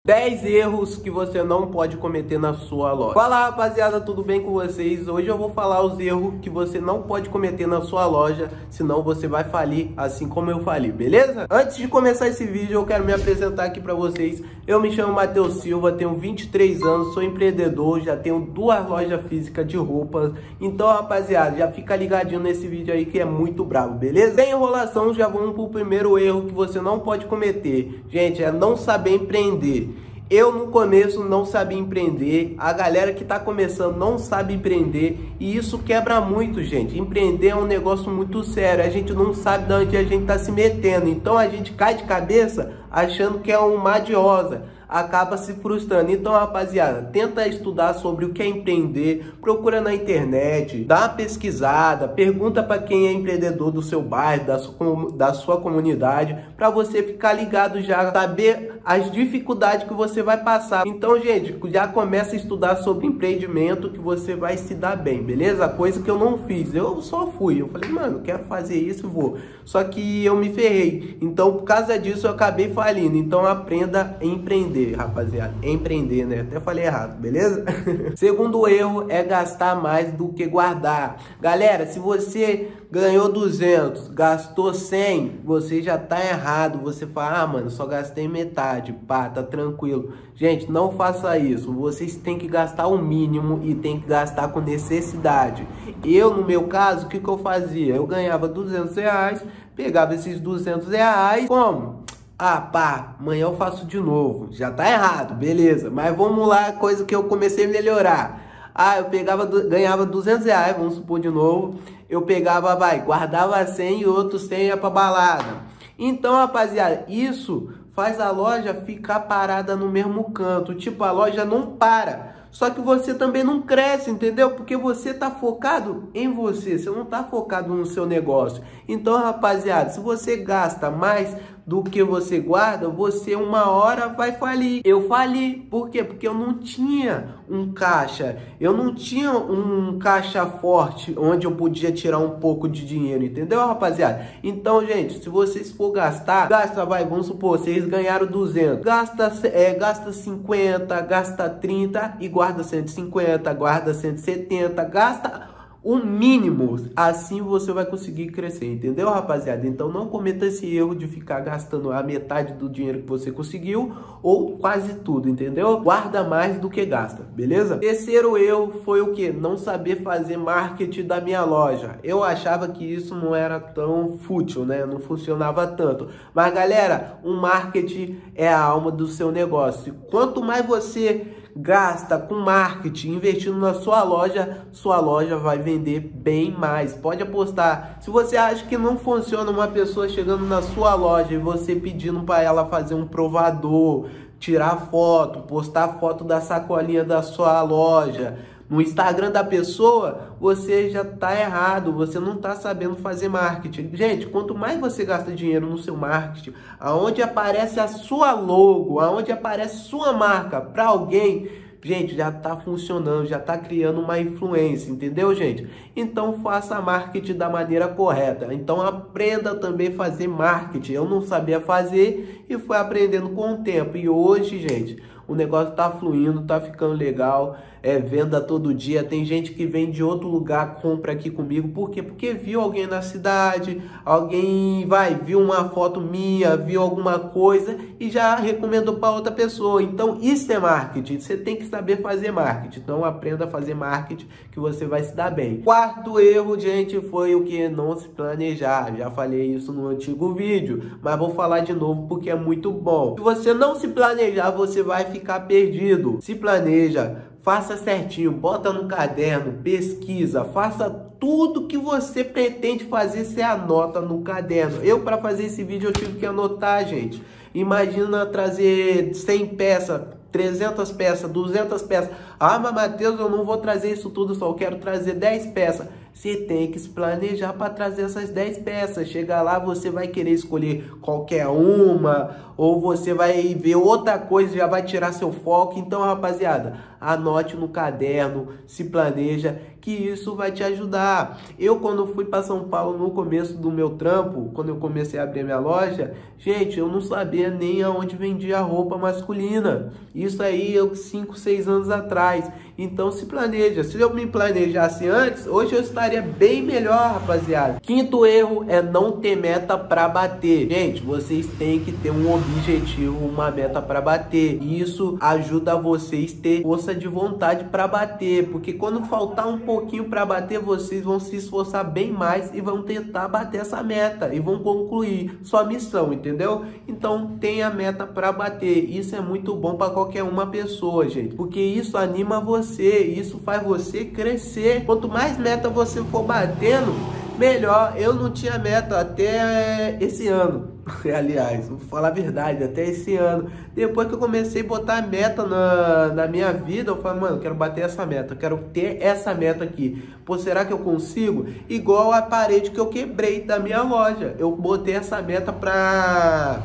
10 erros que você não pode cometer na sua loja. Fala, rapaziada, tudo bem com vocês? Hoje eu vou falar os erros que você não pode cometer na sua loja, senão você vai falir assim como eu fali, beleza? Antes de começar esse vídeo, eu quero me apresentar aqui pra vocês. Eu me chamo Matheus Silva, tenho 23 anos, sou empreendedor, já tenho 2 lojas físicas de roupas. Então, rapaziada, já fica ligadinho nesse vídeo aí que é muito bravo, beleza? Sem enrolação, já vamos pro primeiro erro que você não pode cometer. Gente, é não saber empreender. Eu no começo não sabia empreender, a galera que tá começando não sabe empreender e isso quebra muito, gente. Empreender é um negócio muito sério, a gente não sabe de onde a gente tá se metendo, então a gente cai de cabeça achando que é um mar de rosa, acaba se frustrando. Então, rapaziada, tenta estudar sobre o que é empreender, procura na internet, dá uma pesquisada, pergunta para quem é empreendedor do seu bairro, da sua comunidade, para você ficar ligado já, saber as dificuldades que você vai passar. Então, gente, já começa a estudar sobre empreendimento que você vai se dar bem, beleza? Coisa que eu não fiz, eu só fui, eu falei, mano, quero fazer isso, vou. Só que eu me ferrei, então por causa disso eu acabei falindo. Então aprenda a empreender, rapaziada, empreender, né? Até falei errado, beleza? Segundo erro é gastar mais do que guardar. Galera, se você ganhou 200, gastou 100, você já tá errado. Você fala, ah, mano, só gastei metade, pá, tá tranquilo. Gente, não faça isso. Vocês têm que gastar o mínimo e tem que gastar com necessidade. Eu, no meu caso, o que eu fazia? Eu ganhava 200 reais, pegava esses 200 reais, como? Ah, pá, amanhã eu faço de novo. Já tá errado, beleza. Mas vamos lá, coisa que eu comecei a melhorar. Ah, eu pegava, ganhava 200 reais, vamos supor de novo. Eu pegava, guardava 100 e outros 100 ia pra balada. Então, rapaziada, isso faz a loja ficar parada no mesmo canto. Tipo, a loja não para. Só que você também não cresce, entendeu? Porque você tá focado em você, você não tá focado no seu negócio. Então, rapaziada, se você gasta mais do que você guarda, você uma hora vai falir. Eu fali, por quê? Porque eu não tinha um caixa, eu não tinha um caixa forte onde eu podia tirar um pouco de dinheiro, entendeu, rapaziada? Então, gente, se vocês for gastar, gasta, vamos supor, vocês ganharam 200, gasta 50, gasta 30 e guarda 150, guarda 170, gasta o mínimo, assim você vai conseguir crescer, entendeu, rapaziada? Então não cometa esse erro de ficar gastando a metade do dinheiro que você conseguiu ou quase tudo, entendeu? Guarda mais do que gasta, beleza? Terceiro erro foi o que? Não saber fazer marketing da minha loja. Eu achava que isso não era tão fútil, né? Não funcionava tanto. Mas galera, o marketing é a alma do seu negócio. Quanto mais você gasta com marketing, investindo na sua loja vai vender bem mais. Pode apostar. Se você acha que não funciona uma pessoa chegando na sua loja e você pedindo para ela fazer um provador, tirar foto, postar foto da sacolinha da sua loja no Instagram da pessoa, você já tá errado, você não tá sabendo fazer marketing. Gente, quanto mais você gasta dinheiro no seu marketing, aonde aparece a sua logo, aonde aparece sua marca para alguém, gente, já tá funcionando, já tá criando uma influência, entendeu, gente? Então faça marketing da maneira correta. Então aprenda também a fazer marketing. Eu não sabia fazer e fui aprendendo com o tempo. E hoje, gente, o negócio tá fluindo, tá ficando legal. Venda todo dia. Tem gente que vem de outro lugar, compra aqui comigo. Por quê? Porque viu alguém na cidade, alguém viu uma foto minha, viu alguma coisa e já recomendou para outra pessoa. Então isso é marketing. Você tem que saber fazer marketing. Então aprenda a fazer marketing que você vai se dar bem. Quarto erro, gente, foi o que? Não se planejar. Já falei isso no antigo vídeo, mas vou falar de novo porque é muito bom. Se você não se planejar, você vai ficar perdido. Se planeja. Faça certinho, bota no caderno, pesquisa, faça tudo que você pretende fazer, você anota no caderno. Eu, para fazer esse vídeo, eu tive que anotar, gente. Imagina trazer 100 peças, 300 peças, 200 peças. Ah, mas Matheus, eu não vou trazer isso tudo só, eu quero trazer 10 peças. Você tem que se planejar para trazer essas 10 peças. Chega lá, você vai querer escolher qualquer uma, ou você vai ver outra coisa e já vai tirar seu foco. Então, rapaziada, anote no caderno, se planeja, que isso vai te ajudar. Eu, quando fui para São Paulo no começo do meu trampo, quando eu comecei a abrir minha loja, gente, eu não sabia nem aonde vendia roupa masculina. Isso aí, 5, 6 anos atrás. Então se planeja. Se eu me planejasse antes, hoje eu estaria bem melhor, rapaziada. Quinto erro é não ter meta para bater. Gente, vocês têm que ter um objetivo, uma meta para bater. E isso ajuda vocês a ter força de vontade para bater, porque quando faltar um pouquinho para bater, vocês vão se esforçar bem mais e vão tentar bater essa meta e vão concluir sua missão, entendeu? Então tenha meta para bater. Isso é muito bom para qualquer uma pessoa, gente, porque isso anima você, isso faz você crescer. Quanto mais meta você for batendo, melhor. Eu não tinha meta até esse ano. Aliás, vou falar a verdade, até esse ano. Depois que eu comecei a botar meta na minha vida, eu falei, mano, eu quero bater essa meta, eu quero ter essa meta aqui. Pô, será que eu consigo? Igual a parede que eu quebrei da minha loja. Eu botei essa meta para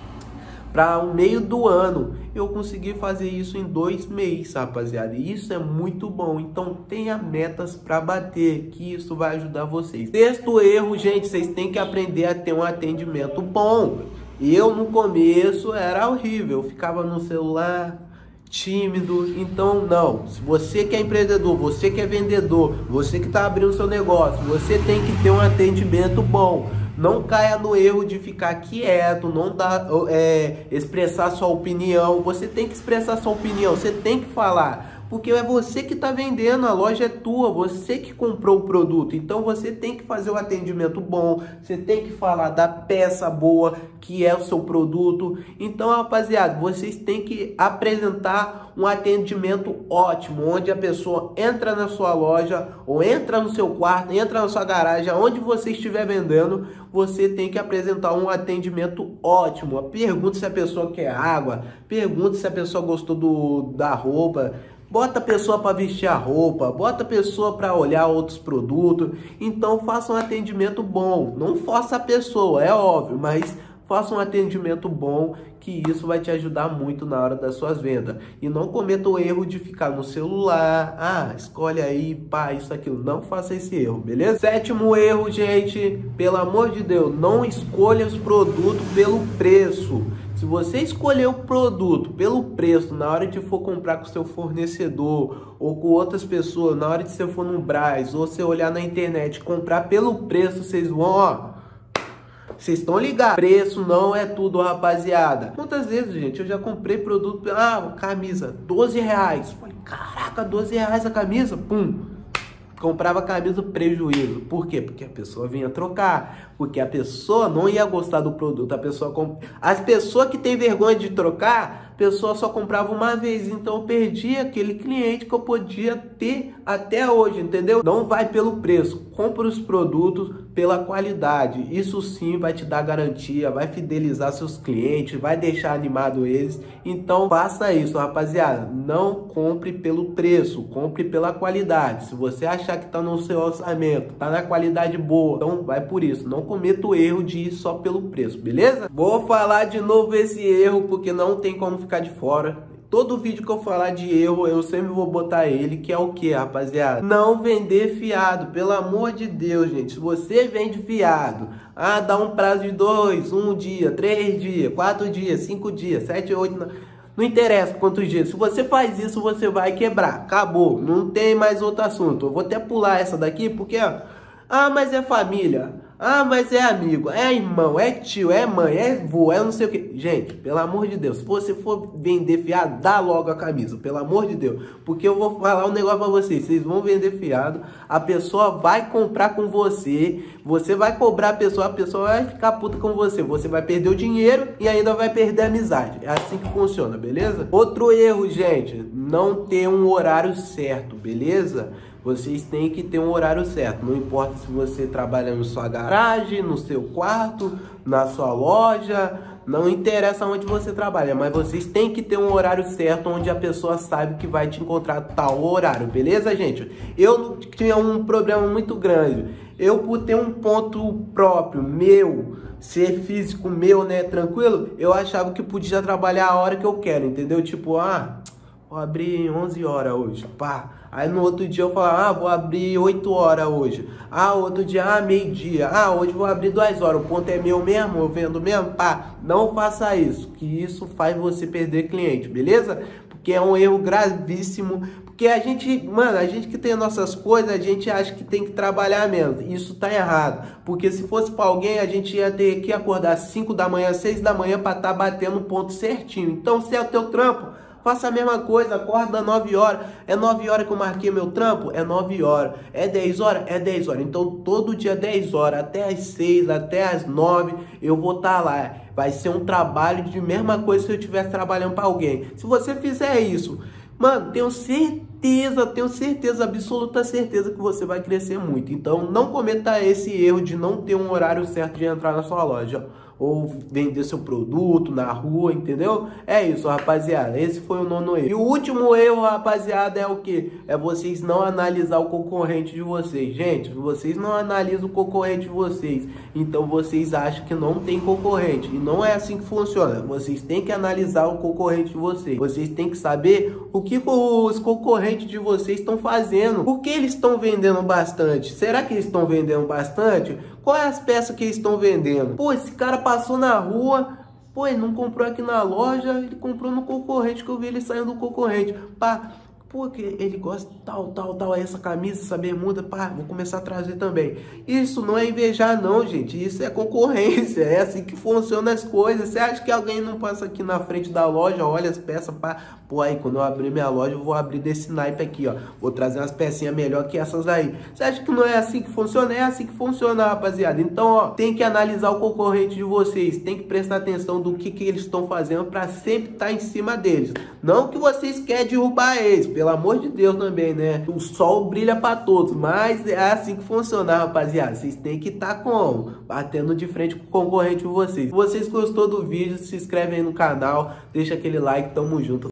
o meio do ano. Eu consegui fazer isso em 2 meses, rapaziada. E isso é muito bom. Então tenha metas para bater, que isso vai ajudar vocês. Sexto erro, gente, vocês têm que aprender a ter um atendimento bom. Eu no começo era horrível, eu ficava no celular, tímido. Então não, se você que é empreendedor, você que é vendedor, você que está abrindo seu negócio, você tem que ter um atendimento bom. Não caia no erro de ficar quieto, não expressar sua opinião. Você tem que expressar sua opinião, você tem que falar. Porque é você que está vendendo, a loja é tua, você que comprou o produto. Então você tem que fazer o atendimento bom, você tem que falar da peça boa que é o seu produto. Então, rapaziada, vocês têm que apresentar um atendimento ótimo, onde a pessoa entra na sua loja, ou entra no seu quarto, entra na sua garagem, onde você estiver vendendo, você tem que apresentar um atendimento ótimo. Pergunte se a pessoa quer água, pergunte se a pessoa gostou da roupa. Bota a pessoa para vestir a roupa, bota a pessoa para olhar outros produtos. Então faça um atendimento bom. Não força a pessoa, é óbvio, mas faça um atendimento bom, que isso vai te ajudar muito na hora das suas vendas. E não cometa o erro de ficar no celular. Escolhe aí, pá, isso, aquilo. Não faça esse erro, beleza? Sétimo erro, gente, pelo amor de Deus, não escolha os produtos pelo preço. Se você escolher o produto pelo preço, na hora de for comprar com seu fornecedor ou com outras pessoas, na hora de você for no Brás ou você olhar na internet, comprar pelo preço, vocês vão, vocês estão ligados? Preço não é tudo, rapaziada. Quantas vezes, gente, eu já comprei produto, camisa, R$12. Falei, caraca, R$12 a camisa? Pum. Comprava camisa prejuízo. Por quê? Porque a pessoa vinha trocar. Porque a pessoa não ia gostar do produto. As pessoas que têm vergonha de trocar, a pessoa só comprava uma vez. Então eu perdi aquele cliente que eu podia ter até hoje, entendeu? Não vai pelo preço. Compre os produtos pela qualidade. Isso sim vai te dar garantia, vai fidelizar seus clientes, vai deixar animado eles. Então faça isso, rapaziada. Não compre pelo preço, compre pela qualidade. Se você achar que tá no seu orçamento, tá na qualidade boa, então vai por isso. Não cometa o erro de ir só pelo preço, beleza? Vou falar de novo esse erro, porque não tem como ficar de fora. Todo vídeo que eu falar de erro, eu sempre vou botar ele, que é o que, rapaziada? Não vender fiado, pelo amor de Deus, gente. Se você vende fiado, dá um prazo de 2, 1 dia, 3 dias, 4 dias, 5 dias, 7, 8... Não interessa quantos dias. Se você faz isso, você vai quebrar. Acabou. Não tem mais outro assunto. Eu vou até pular essa daqui, porque... mas é família. Mas é amigo, é irmão, é tio, é mãe, é vô, é não sei o que. Gente, pelo amor de Deus, se você for vender fiado, dá logo a camisa, pelo amor de Deus. Porque eu vou falar um negócio pra vocês, vocês vão vender fiado, a pessoa vai comprar com você, você vai cobrar a pessoa vai ficar puta com você vai perder o dinheiro e ainda vai perder a amizade. É assim que funciona, beleza? Outro erro, gente, não ter um horário certo, beleza? Vocês têm que ter um horário certo. Não importa se você trabalha na sua garagem, no seu quarto, na sua loja, Não interessa onde você trabalha, mas vocês têm que ter um horário certo onde a pessoa sabe que vai te encontrar tal horário, beleza, gente? Eu tinha um problema muito grande. Eu, por ter um ponto próprio, meu, ser físico meu, né, tranquilo, eu achava que podia trabalhar a hora que eu quero, entendeu? Tipo, vou abrir 11 horas hoje, pá. Aí no outro dia eu falava, vou abrir 8 horas hoje. Outro dia, meio-dia. Hoje vou abrir 2 horas. O ponto é meu mesmo, eu vendo mesmo, pá. Não faça isso, que isso faz você perder cliente, beleza? Porque é um erro gravíssimo. Porque a gente, mano, a gente que tem nossas coisas, a gente acha que tem que trabalhar menos. Isso tá errado. Porque se fosse pra alguém, a gente ia ter que acordar 5 da manhã, 6 da manhã pra tá batendo o ponto certinho. Então, se é o teu trampo, faça a mesma coisa, acorda 9 horas. É 9 horas que eu marquei meu trampo? É 9 horas. É 10 horas? É 10 horas. Então, todo dia 10 horas, até as 6, até as 9, eu vou estar lá. Vai ser um trabalho de mesma coisa se eu estivesse trabalhando para alguém. Se você fizer isso, mano, tenho certeza, absoluta certeza que você vai crescer muito. Então, não cometa esse erro de não ter um horário certo de entrar na sua loja ou vender seu produto na rua, entendeu? É isso, rapaziada. Esse foi o 9º erro. E o último erro, rapaziada, é o que? É vocês não analisar o concorrente de vocês. Gente, vocês não analisam o concorrente de vocês, então vocês acham que não tem concorrente. E não é assim que funciona. Vocês têm que analisar o concorrente de vocês. Vocês têm que saber o que os concorrentes de vocês estão fazendo. Por que eles estão vendendo bastante? Será que eles estão vendendo bastante? Qual é as peças que eles estão vendendo? Pô, esse cara passou na rua, pô, ele não comprou aqui na loja, ele comprou no concorrente, que eu vi ele saindo do concorrente. Pá, pô, que ele gosta tal, essa camisa, essa bermuda, pá, vou começar a trazer também. Isso não é invejar não, gente, isso é concorrência, é assim que funcionam as coisas. Você acha que alguém não passa aqui na frente da loja, olha as peças, pá, pô, aí quando eu abrir minha loja eu vou abrir desse naipe aqui, ó, vou trazer umas pecinhas melhor que essas aí. Você acha que não é assim que funciona? É assim que funciona, rapaziada. Então, ó, tem que analisar o concorrente de vocês, tem que prestar atenção do que eles estão fazendo para sempre estar em cima deles. Não que vocês querem derrubar eles, pelo amor de Deus também, né? O sol brilha para todos, mas é assim que funciona, rapaziada. Vocês têm que estar como? Batendo de frente com o concorrente de vocês. Se vocês gostou do vídeo, se inscreve aí no canal, deixa aquele like, tamo junto.